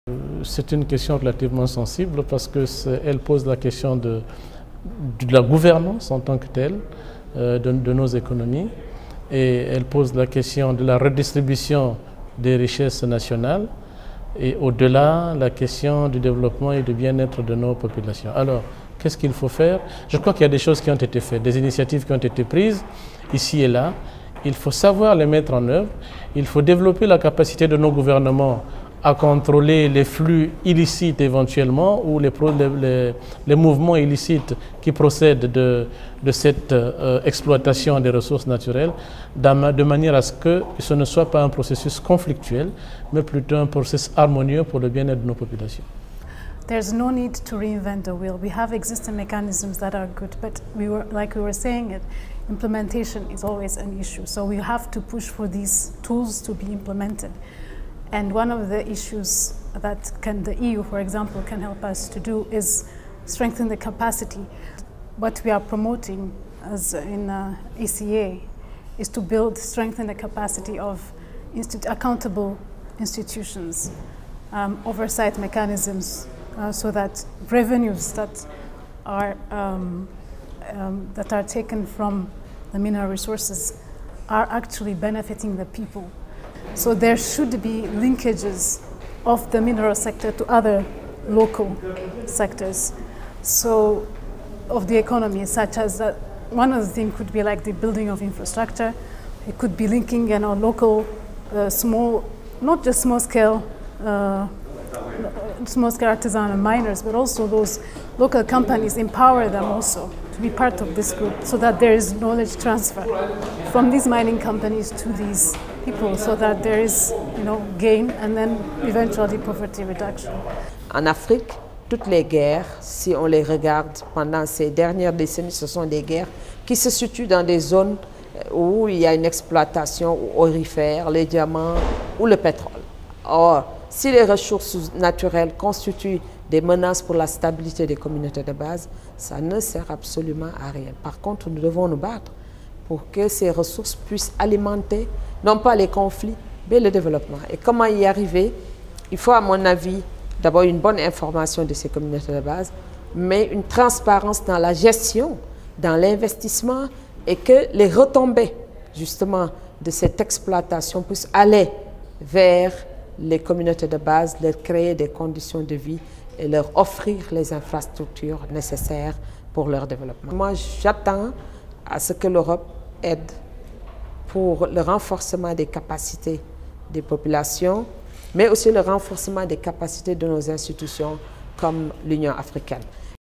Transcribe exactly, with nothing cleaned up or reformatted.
C'est une question relativement sensible parce qu'elle pose la question de, de la gouvernance en tant que telle euh, de, de nos économies et elle pose la question de la redistribution des richesses nationales et au-delà la question du développement et du bien-être de nos populations. Alors, qu'est-ce qu'il faut faire? Je crois qu'il y a des choses qui ont été faites, des initiatives qui ont été prises ici et là. Il faut savoir les mettre en œuvre. Il faut développer la capacité de nos gouvernements à contrôler les flux illicites éventuellement ou les, les, les mouvements illicites qui procèdent de, de cette euh, exploitation des ressources naturelles de manière à ce que ce ne soit pas un processus conflictuel mais plutôt un processus harmonieux pour le bien-être de nos populations. There's no need to reinvent the wheel. We have existing mechanisms that are good, but we were, like we were saying, it, implementation is always an issue. So we have to push for these tools to be implemented. And one of the issues that can, the E U, for example, can help us to do is strengthen the capacity. What we are promoting as in uh, A C A is to build, strengthen the capacity of institu accountable institutions, um, oversight mechanisms, uh, so that revenues that are, um, um, that are taken from the mineral resources are actually benefiting the people. So there should be linkages of the mineral sector to other local sectors, so of the economy, such as that one of the things could be like the building of infrastructure. It could be linking, you know, local, uh, small, not just small scale, uh, small scale artisan and miners, but also those local companies, empower them also to be part of this group, so that there is knowledge transfer from these mining companies to these people, so that there is, you know, gain and then eventually poverty reduction. En Afrique, toutes les guerres, si on les regarde pendant ces dernières décennies, ce sont des guerres qui se situent dans des zones où il y a une exploitation aurifère, les diamants ou le pétrole. Or, si les ressources naturelles constituent des menaces pour la stabilité des communautés de base, ça ne sert absolument à rien. Par contre, nous devons nous battre pour que ces ressources puissent alimenter, non pas les conflits, mais le développement. Et comment y arriver? Il faut, à mon avis, d'abord une bonne information de ces communautés de base, mais une transparence dans la gestion, dans l'investissement, et que les retombées, justement, de cette exploitation puissent aller vers les communautés de base, leur créer des conditions de vie et leur offrir les infrastructures nécessaires pour leur développement. Moi, j'attends à ce que l'Europe aide pour le renforcement des capacités des populations, mais aussi le renforcement des capacités de nos institutions comme l'Union africaine.